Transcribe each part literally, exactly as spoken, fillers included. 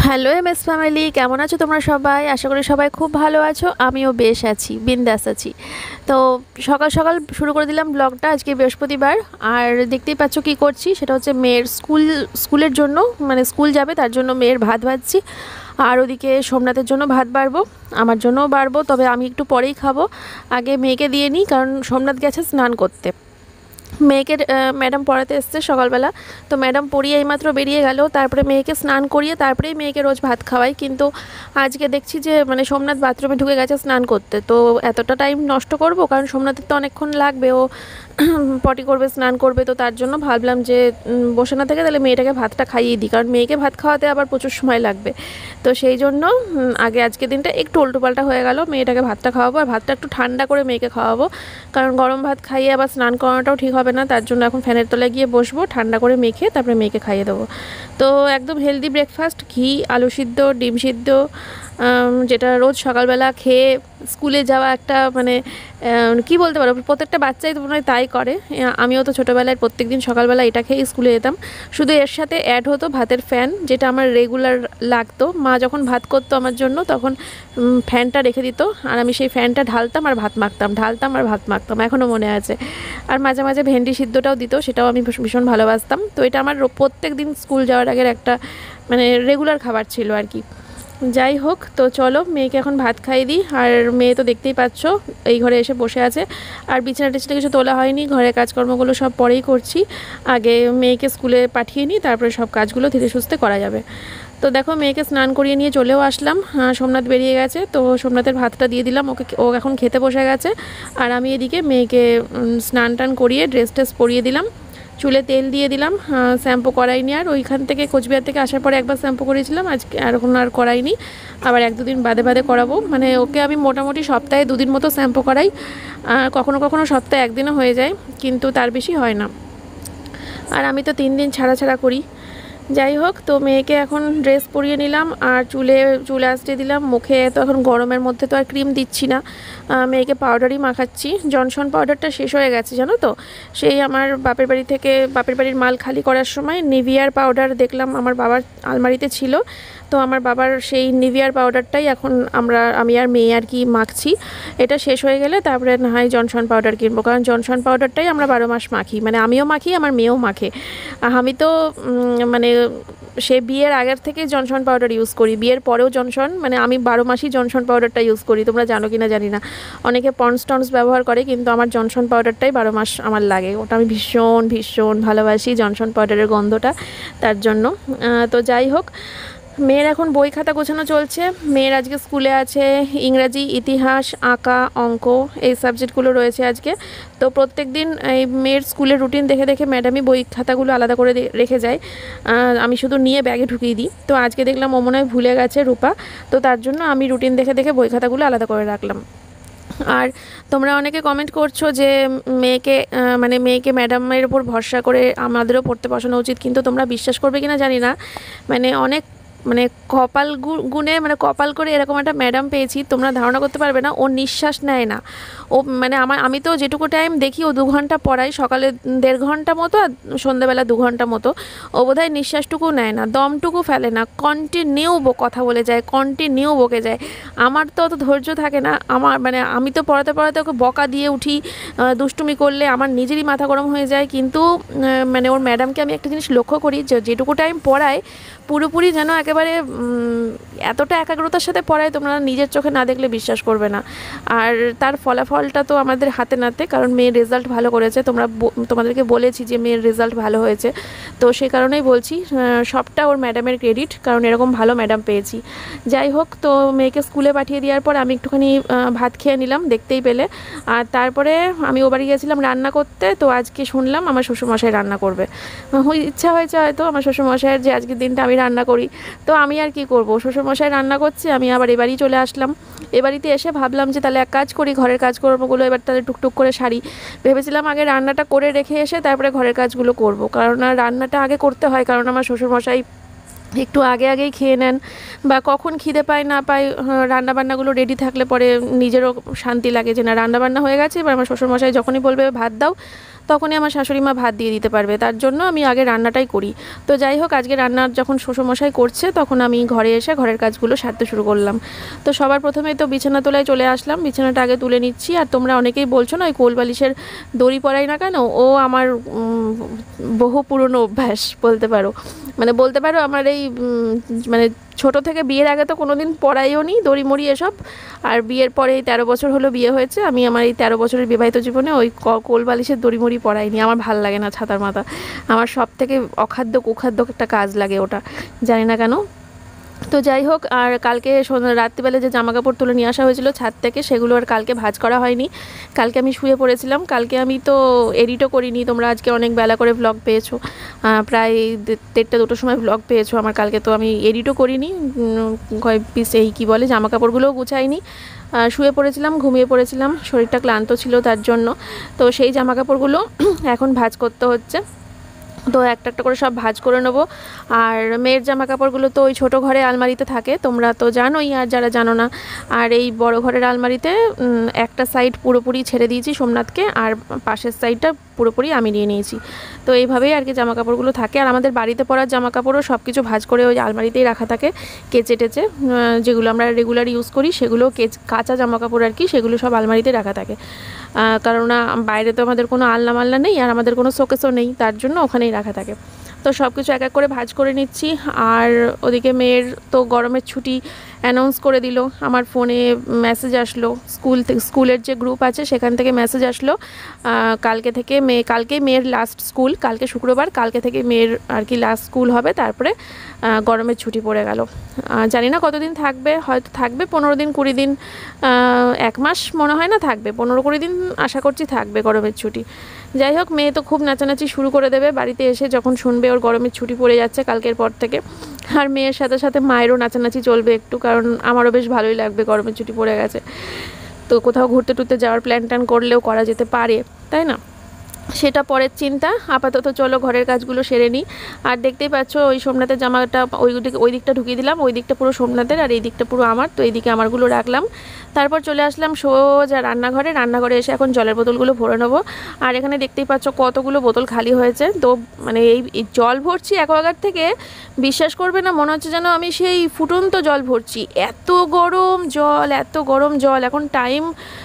Hello MS family, কেমন আছো তোমরা সবাই? আশা করি সবাই খুব ভালো আছো। আমিও বেশ আছি, বিন্দাস আছি। তো সকাল সকাল শুরু করে দিলাম ব্লগটা। আজকে বৃহস্পতিবার, আর দেখতেই পাচ্ছ কি করছি, সেটা হচ্ছে মেয়ের স্কুল স্কুলের জন্য, মানে স্কুল যাবে তার জন্য মেয়ের ভাত ভাজছি। আর ওদিকে সোমনাথের জন্য ভাত বাড়বো, আমার জন্যও বাড়বো, তবে আমি একটু পরেই খাবো। আগে মেয়েকে দিয়ে নিই, কারণ সোমনাথ গেছে স্নান করতে। মেয়েকে ম্যাডাম পড়াতে এসছে সকালবেলা, তো ম্যাডাম পড়িয়ে এইমাত্র বেরিয়ে গেল। তারপরে মেয়েকে স্নান করিয়ে তারপরেই মেয়েকে রোজ ভাত খাওয়াই, কিন্তু আজকে দেখছি যে মানে সোমনাথ বাথরুমে ঢুকে গেছে স্নান করতে। তো এতটা টাইম নষ্ট করব, কারণ সোমনাথের তো অনেকক্ষণ লাগবে, ও পটি করবে, স্নান করবে। তো তার জন্য ভাবলাম যে বসে না থেকে তাহলে মেয়েটাকে ভাতটা খাইয়ে দিই, কারণ মেয়েকে ভাত খাওয়াতে আবার প্রচুর সময় লাগবে। তো সেই জন্য আগে আজকের দিনটা একটু উল্টোপাল্টা হয়ে গেল, মেয়েটাকে ভাতটা খাওয়াবো, আর ভাতটা একটু ঠান্ডা করে মেয়েকে খাওয়াবো, কারণ গরম ভাত খাইয়ে আবার স্নান করানোটাও ঠিক হবে না। তার জন্য এখন ফ্যানের তলায় গিয়ে বসবো, ঠান্ডা করে মেখে তারপরে মেয়েকে খাইয়ে দেবো। তো একদম হেলদি ব্রেকফাস্ট, ঘি, আলু সিদ্ধ, ডিম সিদ্ধ, যেটা রোজ সকালবেলা খেয়ে স্কুলে যাওয়া একটা মানে কি বলতে পারো, প্রত্যেকটা বাচ্চাই তো মনে হয় তাই করে। আমিও তো ছোটোবেলায় প্রত্যেক দিন সকালবেলা এটা খেয়ে স্কুলে যেতাম। শুধু এর সাথে অ্যাড হতো ভাতের ফ্যান, যেটা আমার রেগুলার লাগতো। মা যখন ভাত করতো আমার জন্য, তখন ফ্যানটা রেখে দিত, আর আমি সেই ফ্যানটা ঢালতাম আর ভাত মাখতাম, ঢালতাম আর ভাত মাখতাম, এখনও মনে আছে। আর মাঝে মাঝে ভেন্ডি সিদ্ধটাও দিত, সেটাও আমি ভীষণ ভালোবাসতাম। তো এটা আমার প্রত্যেক দিন স্কুল যাওয়ার আগের একটা মানে রেগুলার খাবার ছিল আর কি। যাই হোক, তো চলো মেয়েকে এখন ভাত খাইয়ে দিই। আর মেয়ে তো দেখতেই পাচ্ছ এই ঘরে এসে বসে আছে, আর বিছানা টিছানা কিছু তোলা হয়নি, ঘরের কাজকর্মগুলো সব পরেই করছি। আগে মেয়েকে স্কুলে পাঠিয়ে নিই, তারপরে সব কাজগুলো ধীরে সুস্থে করা যাবে। তো দেখো মেয়েকে স্নান করিয়ে নিয়ে চলেও আসলাম। সোমনাথ বেরিয়ে গেছে, তো সোমনাথের ভাতটা দিয়ে দিলাম ওকে, ও এখন খেতে বসে গেছে। আর আমি এদিকে মেয়েকে স্নান টান করিয়ে ড্রেস ট্রেস পরিয়ে দিলাম, চুলে তেল দিয়ে দিলাম। শ্যাম্পু করাইনি, আর ওইখান থেকে কোচবিহার থেকে আসার পরে একবার শ্যাম্পু করেছিলাম, আজকে আর এখন আর করাইনি। আবার এক দুদিন বাদে বাদে করাবো, মানে ওকে আমি মোটামুটি সপ্তাহে দুদিন মতো শ্যাম্পু করাই। কখনো কখনো সপ্তাহে একদিনও হয়ে যায়, কিন্তু তার বেশি হয় না। আর আমি তো তিন দিন ছাড়া ছাড়া করি। যাই হোক, তো মেয়েকে এখন ড্রেস পরিয়ে নিলাম, আর চুলে চুলে আসতে দিলাম। মুখে তো এখন গরমের মধ্যে তো আর ক্রিম দিচ্ছি না, মেয়েকে পাউডারই মাখাচ্ছি। জনসন পাউডারটা শেষ হয়ে গেছে জানো তো, সেই আমার বাপের বাড়ি থেকে, বাপের বাড়ির মাল খালি করার সময় নিভিয়ার পাউডার দেখলাম আমার বাবার আলমারিতে ছিল। তো আমার বাবার সেই নিভিয়ার পাউডারটাই এখন আমরা আমি আর মেয়ে আর কি মাখছি। এটা শেষ হয়ে গেলে তারপরে না হয় জনসন পাউডার কিনবো, কারণ জনসন পাউডারটাই আমরা বারো মাস মাখি, মানে আমিও মাখি, আমার মেয়েও মাখে। আমি তো মানে সে বিয়ের আগের থেকে জনসন পাউডার ইউজ করি, বিয়ের পরেও জনসন, মানে আমি বারো মাসই জনসন পাউডারটা ইউজ করি। তোমরা জানো কি না জানি না, অনেকে পন্ডস টন্ডস ব্যবহার করে, কিন্তু আমার জনসন পাউডারটাই বারো মাস আমার লাগে। ওটা আমি ভীষণ ভীষণ ভালোবাসি, জনসন পাউডারের গন্ধটা, তার জন্য। তো যাই হোক, মেয়ের এখন বই খাতা গোছানো চলছে। মেয়ের আজকে স্কুলে আছে ইংরাজি, ইতিহাস, আঁকা, অঙ্ক, এই সাবজেক্টগুলো রয়েছে আজকে। তো প্রত্যেক দিন এই মেয়ের স্কুলের রুটিন দেখে দেখে ম্যাডামই বই খাতাগুলো আলাদা করে রেখে যায়, আমি শুধু নিয়ে ব্যাগে ঢুকিয়ে দিই। তো আজকে দেখলাম ও মনে হয় ভুলে গেছে রূপা, তো তার জন্য আমি রুটিন দেখে দেখে বই খাতাগুলো আলাদা করে রাখলাম। আর তোমরা অনেকে কমেন্ট করছো যে মেয়েকে মানে মেয়েকে ম্যাডামের ওপর ভরসা করে আমাদেরও পড়তে বসানো উচিত, কিন্তু তোমরা বিশ্বাস করবে কিনা জানি না, মানে অনেক মানে কপাল গুনে মানে কপাল করে এরকম একটা ম্যাডাম পেয়েছি, তোমরা ধারণা করতে পারবে না। ও নিঃশ্বাস নেয় না, ও মানে আমার আমি তো যেটুকু টাইম দেখি ও দু ঘন্টা পড়াই, সকালে দেড় ঘন্টা মতো আর সন্ধ্যাবেলা দু ঘন্টা মতো। ও বোধহয় নিঃশ্বাসটুকু নেয় না, দমটুকু ফেলে না, কন্টিনিউ কথা বলে যায়, কন্টিনিউ বকে যায়। আমার তো অত ধৈর্য থাকে না, আমার মানে আমি তো পড়াতে পড়াতে ওকে বকা দিয়ে উঠি, দুষ্টুমি করলে আমার নিজেরই মাথা গরম হয়ে যায়। কিন্তু মানে ওর ম্যাডামকে আমি একটা জিনিস লক্ষ্য করি, যে যেটুকু টাইম পড়ায় পুরোপুরি যেন একেবারে এতটা একাগ্রতার সাথে পড়ায়, তোমরা নিজের চোখে না দেখলে বিশ্বাস করবে না। আর তার ফলাফলটা তো আমাদের হাতে নাতে, কারণ মেয়ের রেজাল্ট ভালো করেছে। তোমরা তোমাদেরকে বলেছি যে মেয়ের রেজাল্ট ভালো হয়েছে, তো সেই কারণেই বলছি সবটা ওর ম্যাডামের ক্রেডিট, কারণ এরকম ভালো ম্যাডাম পেয়েছি। যাই হোক, তো মেয়েকে স্কুলে পাঠিয়ে দেওয়ার পর আমি একটুখানি ভাত খেয়ে নিলাম, দেখতেই পেলে। আর তারপরে আমি ও বাড়ি গিয়েছিলাম রান্না করতে। তো আজকে শুনলাম আমার শ্বশুরমশাই রান্না করবে, ইচ্ছা হয়েছে হয়তো আমার শ্বশুরমশাইয়ের যে আজকের দিনটা আমি রান্না করি। তো আমি আর কি করব, শ্বশুরমশাই রান্না করছে, আমি আবার এবারই চলে আসলাম। এবাড়িতে এসে ভাবলাম যে তাহলে এক কাজ করি, ঘরের কাজকর্মগুলো এবার তাহলে টুকটুক করে সারি। ভেবেছিলাম আগে রান্নাটা করে রেখে এসে তারপরে ঘরের কাজগুলো করব, কারণ রান্নাটা আগে করতে হয়, কারণ আমার শ্বশুরমশাই একটু আগে আগেই খেয়ে নেন, বা কখন খিদে পায় না পায় রান্নাবান্নাগুলো রেডি থাকলে পরে নিজেরও শান্তি লাগে যে না রান্নাবান্না হয়ে গেছে। এবার আমার শ্বশুরমশাই যখনই বলবে ভাত দাও, তখনই আমার শাশুড়ি মা ভাত দিয়ে দিতে পারবে, তার জন্য আমি আগে রান্নাটাই করি। তো যাই হোক, আজকে রান্নার যখন শ্বশুরমশাই করছে তখন আমি ঘরে এসে ঘরের কাজগুলো সারতে শুরু করলাম। তো সবার প্রথমেই তো বিছানা তোলায় চলে আসলাম, বিছানাটা আগে তুলে নিচ্ছি। আর তোমরা অনেকেই বলছো না ওই কোল বালিশের দড়ি পরাই না কেন, ও আমার বহু পুরনো অভ্যাস বলতে পারো, মানে বলতে পারো আমার এই মানে ছোটো থেকে বিয়ের আগে তো কোনো দিন পরাইও নি দড়ি মড়ি এসব, আর বিয়ের পরে এই তেরো বছর হলো বিয়ে হয়েছে, আমি আমার এই তেরো বছরের বিবাহিত জীবনে ওই কোল বালিশের দড়ি মড়ি পরাইনি। আমার ভাল লাগে না ছাতার মাথা, আমার সব থেকে অখাদ্য কুখাদ্য একটা কাজ লাগে ওটা, জানি না কেন। তো যাই হোক, আর কালকে রাত্রিবেলা যে জামা কাপড় তুলে নিয়ে আসা হয়েছিল ছাদ থেকে, সেগুলো আর কালকে ভাঁজ করা হয়নি। কালকে আমি শুয়ে পড়েছিলাম, কালকে আমি তো এডিটও করিনি। তোমরা আজকে অনেক বেলা করে ব্লগ পেয়েছো, প্রায় দেড়টা দুটোর সময় ব্লগ পেয়েছো আমার। কালকে তো আমি এডিটও করিনি, কয় পিস এই কী বলে জামা কাপড়গুলোও গুছাইনি, শুয়ে পড়েছিলাম, ঘুমিয়ে পড়েছিলাম, শরীরটা ক্লান্ত ছিল তার জন্য। তো সেই জামা কাপড়গুলো এখন ভাঁজ করতে হচ্ছে। তো একটা একটা করে সব ভাঁজ করে নেবো। আর মেয়ের জামা কাপড়গুলো তো ওই ছোটো ঘরে আলমারিতে থাকে, তোমরা তো জানোই, আর যারা জানো না। আর এই বড় ঘরের আলমারিতে একটা সাইড পুরোপুরি ছেড়ে দিয়েছি সোমনাথকে, আর পাশের সাইডটা পুরোপুরি আমি নিয়ে নিয়েছি। তো এইভাবেই আর কি জামা কাপড়গুলো থাকে। আর আমাদের বাড়িতে পরার জামা কাপড়ও সব কিছু ভাঁজ করে ওই আলমারিতেই রাখা থাকে, কেচে টেচে, যেগুলো আমরা রেগুলার ইউজ করি সেগুলো কেচ কাঁচা জামা কাপড় আর কি, সেগুলো সব আলমারিতে রাখা থাকে। কারণ বাইরে তো আমাদের কোনো আলনা মালনা নেই, আর আমাদের কোনো শোকেসও নেই, তার জন্য ওখানেই রাখা থাকে। তো সব কিছু এক এক করে ভাঁজ করে নিচ্ছি। আর ওদিকে মেয়ের তো গরমের ছুটি অ্যানাউন্স করে দিল, আমার ফোনে মেসেজ আসলো, স্কুল থেকে স্কুলের যে গ্রুপ আছে সেখান থেকে মেসেজ আসলো কালকে থেকে মেয়ে কালকেই মেয়ের লাস্ট স্কুল, কালকে শুক্রবার, কালকে থেকে মেয়ের আর কি লাস্ট স্কুল হবে, তারপরে গরমের ছুটি পড়ে গেল। জানি না কতদিন থাকবে, হয়তো থাকবে পনেরো দিন কুড়ি দিন, এক মাস মনে হয় না থাকবে, পনেরো কুড়ি দিন আশা করছি থাকবে গরমের ছুটি। যাই হোক, মেয়ে তো খুব নাচানাচি শুরু করে দেবে বাড়িতে এসে যখন শুনবে ওর গরমের ছুটি পড়ে যাচ্ছে কালকের পর থেকে। আর মেয়ের সাথে সাথে মায়েরও নাচানাচি চলবে একটু, কারণ আমারও বেশ ভালোই লাগবে গরমের ছুটি পড়ে গেছে। তো কোথাও ঘুরতে টুরতে যাওয়ার প্ল্যান ট্যান করলেও করা যেতে পারে, তাই না? সেটা পরের চিন্তা। আপাতত চলো ঘরের কাজগুলো সেরে নিই। আর দেখতেই পাচ্ছ ওই সোমনাথের জামাটা ওই দিকে ওই দিকটা ঢুকিয়ে দিলাম, ওই দিকটা পুরো সোমনাথের আর এই দিকটা পুরো আমার। তো এই দিকে আমারগুলো রাখলাম, তারপর চলে আসলাম সোজা রান্নাঘরে। রান্নাঘরে এসে এখন জলের বোতলগুলো ভরে নেবো। আর এখানে দেখতেই পাচ্ছ কতগুলো বোতল খালি হয়েছে। তো মানে এই জল ভরছি অ্যাকোয়াগার্ড থেকে, বিশ্বাস করবে না, মনে হচ্ছে যেন আমি সেই ফুটন্ত জল ভরছি, এত গরম জল, এত গরম জল। এখন টাইম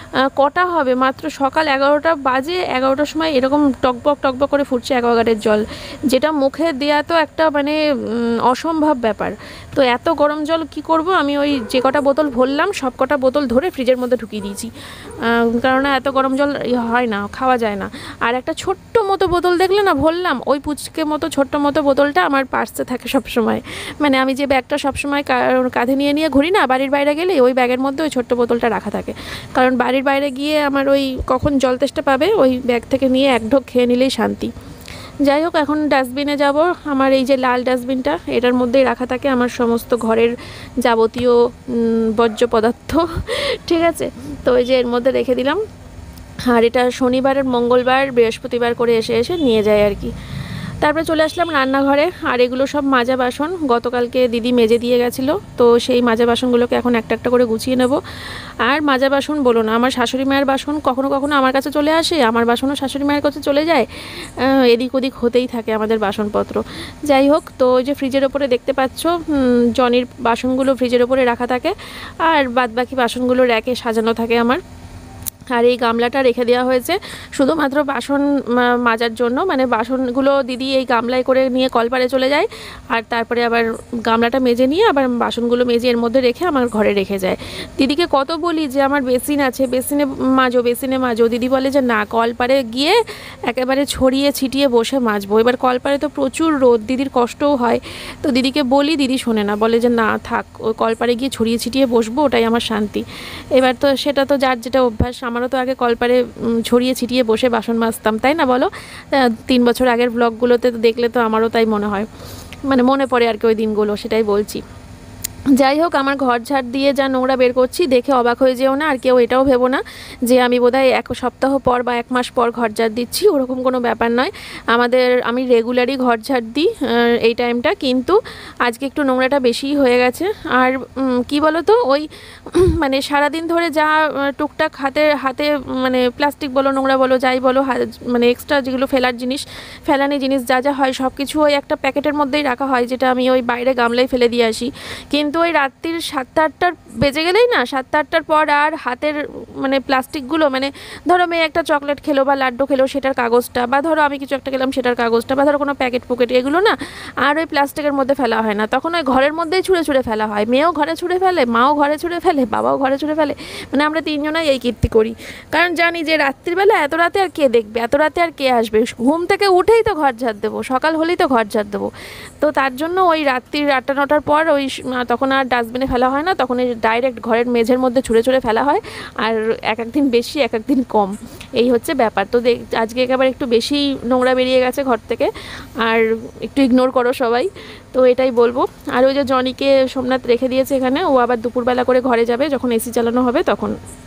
কটা হবে, মাত্র সকাল এগারোটা বাজে, এগারোটার সময় এরকম টকবক টকবক করে ফুটছে অ্যাকোয়াগার্ডের জল, যেটা মুখে দেওয়া তো একটা মানে অসম্ভব ব্যাপার। তো এত গরম জল কি করব, আমি ওই যে কটা বোতল ভরলাম সব কটা বোতল ধরে ফ্রিজের মধ্যে ঢুকিয়ে দিয়েছি, কারণ এত গরম জল হয় না, খাওয়া যায় না। আর একটা ছোট্ট মতো বোতল দেখলে না ভরলাম, ওই পুচকে মতো ছোট্ট মতো বোতলটা আমার পার্সে থাকে সবসময়, মানে আমি যে ব্যাগটা সবসময় কাঁধে নিয়ে নিয়ে ঘুরি না বাড়ির বাইরে গেলে, ওই ব্যাগের মধ্যে ওই ছোট্ট বোতলটা রাখা থাকে। কারণ বাড়ির বাইরে গিয়ে আমার ওই কখন জল তেষ্টা পাবে, ওই ব্যাগ থেকে নিয়ে এক ঢোক খেয়ে নিলেই শান্তি। যাই হোক, এখন ডাস্টবিনে যাব। আমার এই যে লাল ডাস্টবিনটা, এটার মধ্যেই রাখা থাকে আমার সমস্ত ঘরের যাবতীয় বর্জ্য পদার্থ, ঠিক আছে? তো ওই যে এর মধ্যে রেখে দিলাম। আর এটা শনিবার, মঙ্গলবার, বৃহস্পতিবার করে এসে এসে নিয়ে যায় আর কি। তারপরে চলে আসলাম রান্নাঘরে। আর এগুলো সব মাজা বাসন, গতকালকে দিদি মেজে দিয়ে গেছিলো, তো সেই মাজা বাসনগুলোকে এখন একটা একটা করে গুছিয়ে নেব। আর মাজা বাসন বলো না, আমার শাশুড়ি মায়ের বাসন কখনো কখনো আমার কাছে চলে আসে, আমার বাসনও শাশুড়ি মায়ের কাছে চলে যায়, এদিক ওদিক হতেই থাকে আমাদের বাসনপত্র। যাই হোক, তো ওই যে ফ্রিজের ওপরে দেখতে পাচ্ছ জনির বাসনগুলো ফ্রিজের ওপরে রাখা থাকে, আর বাদবাকি বাসনগুলো র্যাকে সাজানো থাকে আমার। আর এই গামলাটা রেখে দেওয়া হয়েছে শুধুমাত্র বাসন মাজার জন্য, মানে বাসনগুলো দিদি এই গামলায় করে নিয়ে কলপারে চলে যায়, আর তারপরে আবার গামলাটা মেজে নিয়ে আবার বাসনগুলো মেজে এর মধ্যে রেখে আমার ঘরে রেখে যায়। দিদিকে কত বলি যে আমার বেসিন আছে, বেসিনে মাজো, বেসিনে মাজো, দিদি বলে যে না, কলপারে গিয়ে একেবারে ছড়িয়ে ছিটিয়ে বসে মাজবো। এবার কলপারে তো প্রচুর রোদ, দিদির কষ্টও হয়, তো দিদিকে বলি, দিদি শোনে না, বলে যে না থাক, ওই কলপারে গিয়ে ছড়িয়ে ছিটিয়ে বসবো, ওটাই আমার শান্তি। এবার তো সেটা তো যার যেটা অভ্যাস, আমারও তো আগে কলপারে ছড়িয়ে ছিটিয়ে বসে বাসন মাজতাম, তাই না বলো? তিন বছর আগের ব্লগগুলোতে তো দেখলে তো আমারও তাই মনে হয়, মানে মনে পড়ে আর কি ওই দিনগুলো, সেটাই বলছি। যাই হোক, আমার ঘর ঝাড় দিয়ে যা নোংরা বের করছি দেখে অবাক হয়ে যেও না, আর কেউ এটাও ভেবো না যে আমি বোধহয় এক সপ্তাহ পর বা এক মাস পর ঘর ঝাড় দিচ্ছি, ওরকম কোনো ব্যাপার নয়। আমাদের আমি রেগুলারই ঘর ঝাড় দিই এই টাইমটা, কিন্তু আজকে একটু নোংরাটা বেশিই হয়ে গেছে। আর কি বলো তো, ওই মানে সারাদিন ধরে যা টুকটাক হাতে হাতে মানে প্লাস্টিক বলো, নোংরা বলো, যাই বলো, মানে এক্সট্রা যেগুলো ফেলার জিনিস, ফেলানি জিনিস যা যা হয় সব কিছু ওই একটা প্যাকেটের মধ্যেই রাখা হয়, যেটা আমি ওই বাইরে গামলায় ফেলে দিয়ে আসি। কিন্তু ওই রাত্রির সাতটা আটটার বেজে গেলেই না, সাতটা আটটার পর আর হাতের মানে প্লাস্টিকগুলো, মানে ধরো মেয়ে একটা চকলেট খেলো বা লাড্ডু খেলো সেটার কাগজটা, বা ধরো আমি কিছু একটা খেলাম সেটার কাগজটা, বা ধরো কোনো প্যাকেট পুকেট, এগুলো না আর ওই প্লাস্টিকের মধ্যে ফেলা হয় না, তখন ওই ঘরের মধ্যেই ছুঁড়ে ছুঁড়ে ফেলা হয়। মেয়েও ঘরে ছুঁড়ে ফেলে, মাও ঘরে ছুঁড়ে ফেলে, বাবাও ঘরে ছুঁড়ে ফেলে, মানে আমরা তিনজনাই এই কীর্তি করি। কারণ জানি যে রাত্রিবেলা এত রাতে আর কে দেখবে, এত রাতে আর কে আসবে, ঘুম থেকে উঠেই তো ঘর ঝাড় দেবো, সকাল হলেই তো ঘর ঝাড় দেবো। তো তার জন্য ওই রাত্রির আটটা নটার পর ওই তখন আর ডাস্টবিনে ফেলা হয় না, তখন এই ডাইরেক্ট ঘরের মেঝের মধ্যে ছুঁড়ে ছুঁড়ে ফেলা হয়। আর এক একদিন বেশি, এক একদিন কম, এই হচ্ছে ব্যাপার। তো দেখ আজকে একেবারে একটু বেশি নোংরা বেরিয়ে গেছে ঘর থেকে, আর একটু ইগনোর করো সবাই, তো এটাই বলবো। আর ওই যে জনিকে সোমনাথ রেখে দিয়েছে এখানে, ও আবার দুপুরবেলা করে ঘরে যাবে যখন এসি চালানো হবে তখন।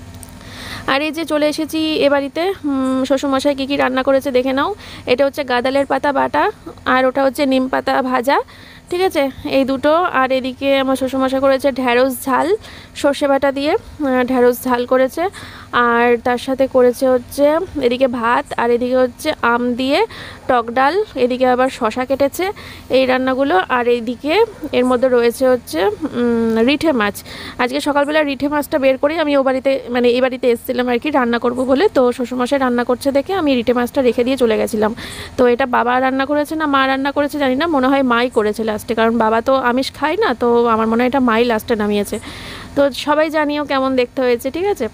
আর এই যে চলে এসেছি এ বাড়িতে, শ্বশুরমশাই কী কী রান্না করেছে দেখে নাও। এটা হচ্ছে গাঁদালের পাতা বাটা, আর ওটা হচ্ছে নিম পাতা ভাজা, ঠিক আছে, এই দুটো। আর এদিকে আমার শ্বশুরমশাই করেছে ঢ্যাঁড়স ঝাল সর্ষে বাটা দিয়ে, ঢ্যাঁড়স ঝাল করেছে। আর তার সাথে করেছে হচ্ছে এদিকে ভাত, আর এদিকে হচ্ছে আম দিয়ে টক ডাল, এদিকে আবার শশা কেটেছে, এই রান্নাগুলো। আর এইদিকে এর মধ্যে রয়েছে হচ্ছে রিঠে মাছ। আজকে সকালবেলা রিঠে মাছটা বের করে আমি ও বাড়িতে মানে এই বাড়িতে এসেছিলাম আর কি রান্না করব বলে, তো শ্বশুরমশাই রান্না করছে দেখে আমি রিঠে মাছটা রেখে দিয়ে চলে গেছিলাম। তো এটা বাবা রান্না করেছে না মা রান্না করেছে জানি না, মনে হয় মাই করেছে লাস্টে, কারণ বাবা তো আমিষ খায় না, তো আমার মনে হয় এটা মাই লাস্টে নামিয়েছে। তো সবাই জানিও কেমন দেখতে হয়েছে, ঠিক আছে।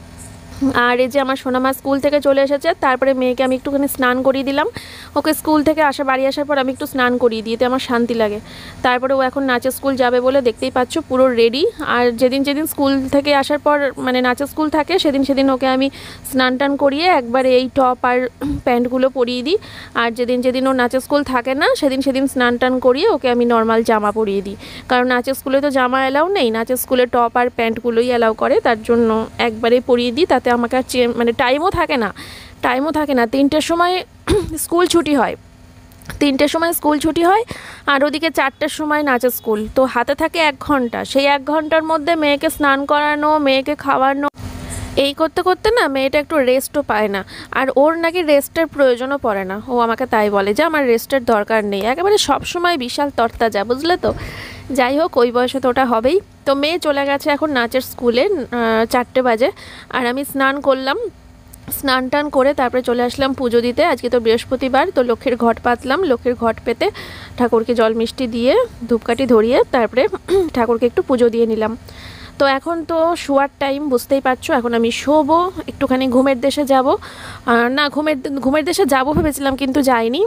আর এই যে আমার সোনামা স্কুল থেকে চলে এসেছে, তারপরে মেয়েকে আমি একটুখানি স্নান করিয়ে দিলাম। ওকে স্কুল থেকে আসা বাড়ি আসার পর আমি একটু স্নান করিয়ে দিতে আমার শান্তি লাগে। তারপরে ও এখন নাচের স্কুল যাবে বলে দেখতেই পাচ্ছ পুরো রেডি। আর যেদিন যেদিন স্কুল থেকে আসার পর মানে নাচের স্কুল থাকে সেদিন সেদিন ওকে আমি স্নান টান করিয়ে একবারে এই টপ আর প্যান্টগুলো পরিয়ে দিই। আর যেদিন যেদিন ও নাচের স্কুল থাকে না সেদিন সেদিন স্নান টান করিয়ে ওকে আমি নর্মাল জামা পরিয়ে দিই, কারণ নাচের স্কুলে তো জামা অ্যালাউ নেই, নাচের স্কুলে টপ আর প্যান্টগুলোই অ্যালাউ করে, তার জন্য একবারে পরিয়ে দিই। তাতে আমাকে আর মানে টাইমও থাকে না টাইমও থাকে না তিনটের সময় স্কুল ছুটি হয়, তিনটের সময় স্কুল ছুটি হয় আর ওদিকে চারটের সময় নাচের স্কুল, তো হাতে থাকে এক ঘন্টা। সেই এক ঘন্টার মধ্যে মেয়েকে স্নান করানো, মেয়েকে খাওয়ানো, এই করতে করতে না মেয়েটা একটু রেস্টও পায় না। আর ওর নাকি রেস্টের প্রয়োজনও পড়ে না, ও আমাকে তাই বলে যে আমার রেস্টের দরকার নেই, একেবারে সবসময় বিশাল তরতাজা, বুঝলে তো। যাই হোক, ওই বয়সে তো ওটা হবেই। তো মেয়ে চলে গেছে এখন নাচের স্কুলে, চারটে বাজে। আর আমি স্নান করলাম, স্নান টান করে তারপরে চলে আসলাম পুজো দিতে। আজকে তো বৃহস্পতিবার, তো লক্ষ্মীর ঘট পাতলাম, লক্ষ্মীর ঘট পেতে ঠাকুরকে জল মিষ্টি দিয়ে ধূপকাঠি ধরিয়ে তারপরে ঠাকুরকে একটু পুজো দিয়ে নিলাম। তো এখন তো শোয়ার টাইম, বুঝতেই পারছো, এখন আমি শোবো, একটুখানি ঘুমের দেশে যাব। না ঘুমের ঘুমের দেশে যাবো ভেবেছিলাম কিন্তু যাইনি।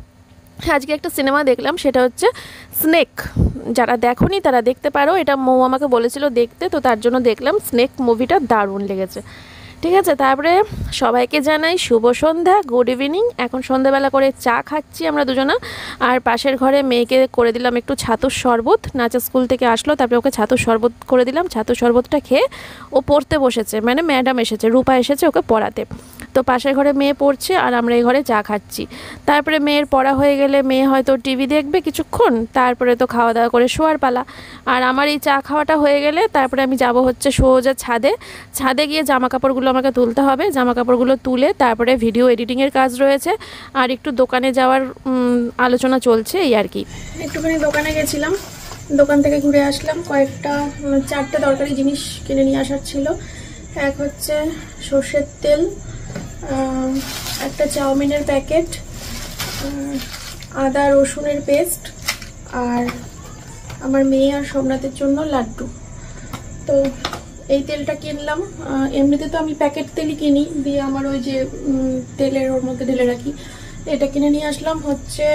আজকে একটা সিনেমা দেখলাম, সেটা হচ্ছে স্নেক। যারা দেখোনি তারা দেখতে পারো, এটা মৌ আমাকে বলেছিল দেখতে, তো তার জন্য দেখলাম। স্নেক মুভিটা দারুণ লেগেছে, ঠিক আছে। তারপরে সবাইকে জানাই শুভ সন্ধ্যা, গুড ইভিনিং। এখন সন্ধ্যাবেলা করে চা খাচ্ছি আমরা দুজনা, আর পাশের ঘরে মেয়েকে করে দিলাম একটু ছাতুর শরবত, নাচের স্কুল থেকে আসলো, তারপরে ওকে ছাতুর শরবত করে দিলাম। ছাতুর শরবতটা খেয়ে ও পড়তে বসেছে, মানে ম্যাডাম এসেছে, রূপা এসেছে ওকে পড়াতে। তো পাশের ঘরে মেয়ে পড়ছে আর আমরা এই ঘরে চা খাচ্ছি। তারপরে মেয়ের পড়া হয়ে গেলে মেয়ে হয়তো টিভি দেখবে কিছুক্ষণ, তারপরে তো খাওয়া দাওয়া করে শোয়ার পালা। আর আমার এই চা খাওয়াটা হয়ে গেলে তারপরে আমি যাব হচ্ছে সোজা ছাদে। ছাদে গিয়ে জামা কাপড়গুলো আমাকে তুলতে হবে, জামা কাপড়গুলো তুলে তারপরে ভিডিও এডিটিংয়ের কাজ রয়েছে, আর একটু দোকানে যাওয়ার আলোচনা চলছে, এই আর কি। একটুখানি দোকানে গেছিলাম, দোকান থেকে ঘুরে আসলাম, কয়েকটা চারটে দরকারি জিনিস কিনে নিয়ে আসার ছিল। এক হচ্ছে সর্ষের তেল, একটা চাউমিনের প্যাকেট, আদা রসুনের পেস্ট, আর আমার মেয়ে আর সোমনাথের জন্য লাড্ডু। তো এই তেলটা কিনলাম, এমনিতে তো আমি প্যাকেট তেলই কিনি, দিয়ে আমার ওই যে তেলের ওর মধ্যে ঢেলে রাখি। এটা কিনে নিয়ে আসলাম হচ্ছে,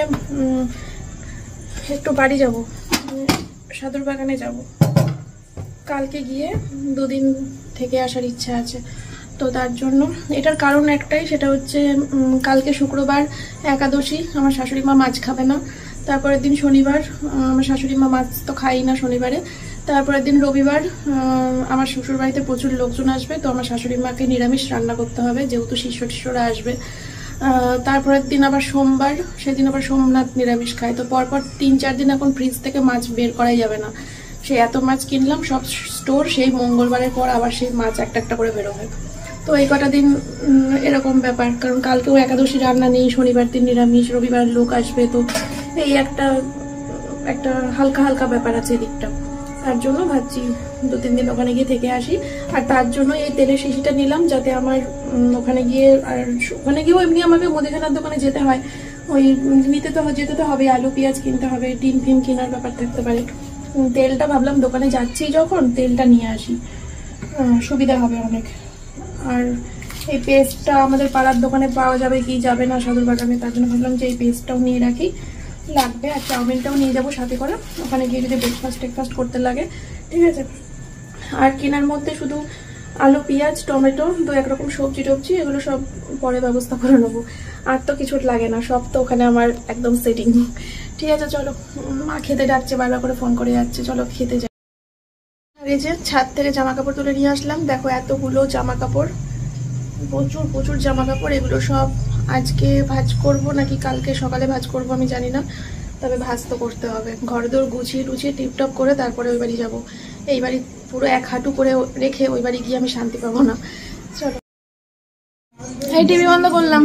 একটু বাড়ি যাব, সাদুর বাগানে যাব, কালকে গিয়ে দুদিন থেকে আসার ইচ্ছা আছে। তো তার জন্য এটার কারণ একটাই, সেটা হচ্ছে কালকে শুক্রবার একাদশী, আমার শাশুড়ি মা মাছ খাবে না। তারপরের দিন শনিবার, আমার শাশুড়ি মা মাছ তো খাই না শনিবারে, তারপরের দিন রবিবার, আমার শ্বশুর বাড়িতে প্রচুর লোকজন আসবে, তো আমার শাশুড়ি মাকে নিরামিষ রান্না করতে হবে যেহেতু শিষ্য টিষ্যরা আসবে। তারপরের দিন আবার সোমবার, সেদিন আবার সোমনাথ নিরামিষ খায়। তো পরপর তিন চার দিন এখন ফ্রিজ থেকে মাছ বের করাই যাবে না। সে এত মাছ কিনলাম সব স্টোর, সেই মঙ্গলবারের পর আবার সেই মাছ একটা একটা করে বেরোবে। তো এই কটা দিন এরকম ব্যাপার, কারণ কালকেও একাদশী রান্না নেই, শনিবার দিন নিরামিষ, রবিবার লোক আসবে, তো এই একটা একটা হালকা হালকা ব্যাপার আছে এদিকটা। তার জন্য ভাবছি দু তিন দিন ওখানে গিয়ে থেকে আসি। আর তার জন্য এই তেলের শিশিটা নিলাম, যাতে আমার ওখানে গিয়ে, আর ওখানে গিয়েও এমনি আমাকে মুদিখানার দোকানে যেতে হয়, ওই নিতে তো যেতে তো হবে, আলু পেঁয়াজ কিনতে হবে, ডিম ফিম কেনার ব্যাপার থাকতে পারে। তেলটা ভাবলাম দোকানে যাচ্ছি যখন তেলটা নিয়ে আসি, সুবিধা হবে অনেক। আর এই পেস্টটা আমাদের পাড়ার দোকানে পাওয়া যাবে কি যাবে না সাধুর বাগানে, তার জন্য ভাবলাম যে এই পেস্টটাও নিয়ে রাখি, লাগবে। আর চাউমিনটাও নিয়ে যাবো সাথে করে, ওখানে গিয়ে যদি ব্রেকফাস্ট টেকফাস্ট করতে লাগে, ঠিক আছে। আর কেনার মধ্যে শুধু আলু পেঁয়াজ টমেটো দু একরকম সবজি টবজি এগুলো সব পরে ব্যবস্থা করে নেবো, আর তো কিছু লাগে না, সব তো ওখানে আমার একদম সেটিং। ঠিক আছে চলো, মা খেতে ডাকছে, বারবার করে ফোন করে যাচ্ছে, চলো খেতে যাই। আর এই যে ছাদ থেকে জামা কাপড় তুলে নিয়ে আসলাম, দেখো এতগুলো জামা কাপড়, প্রচুর প্রচুর জামা কাপড়। এগুলো সব আজকে ভাঁজ করব নাকি কালকে সকালে ভাঁজ করব আমি জানি না, তবে ভাঁজ তো করতে হবে। ঘর দোর গুছিয়ে টুছিয়ে টিপটপ করে তারপরে ওই বাড়ি যাবো। এই বাড়ি পুরো এক হাঁটু করে রেখে ওই বাড়ি গিয়ে আমি শান্তি পাবো না। চলো, এই টিভি বন্ধ করলাম।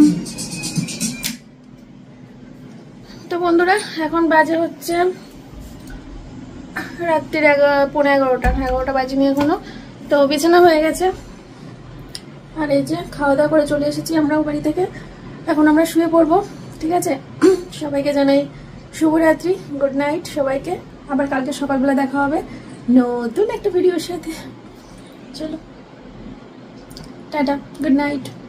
তো বন্ধুরা এখন বাজে হচ্ছে রাত্রির এগারো পনেরো এগারোটা এগারোটা বাজেনি এখনো। তো বিছানা হয়ে গেছে, আর এই যে খাওয়া দাওয়া করে চলে এসেছি আমরাও বাড়ি থেকে। এখন আমরা শুয়ে পড়বো, ঠিক আছে। সবাইকে জানাই শুভরাত্রি, গুড নাইট সবাইকে। আবার কালকে সকালবেলা দেখা হবে নতুন একটা ভিডিওর সাথে। চলো টাটা, গুড নাইট।